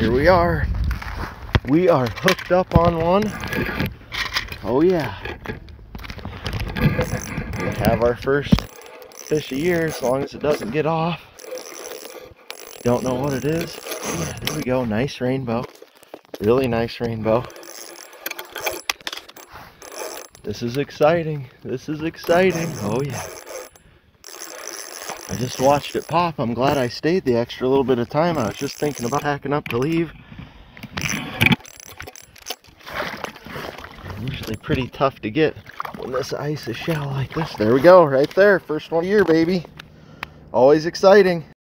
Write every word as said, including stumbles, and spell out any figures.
Here we are. We are hooked up on one. Oh yeah. We have our first fish a year, as long as it doesn't get off. Don't know what it is. Yeah, there we go. Nice rainbow. Really nice rainbow. This is exciting. This is exciting. Oh yeah. I just watched it pop. I'm glad I stayed the extra little bit of time. I was just thinking about packing up to leave. Usually pretty tough to get when this ice is shallow like this. There we go, right there. First one here, baby. Always exciting.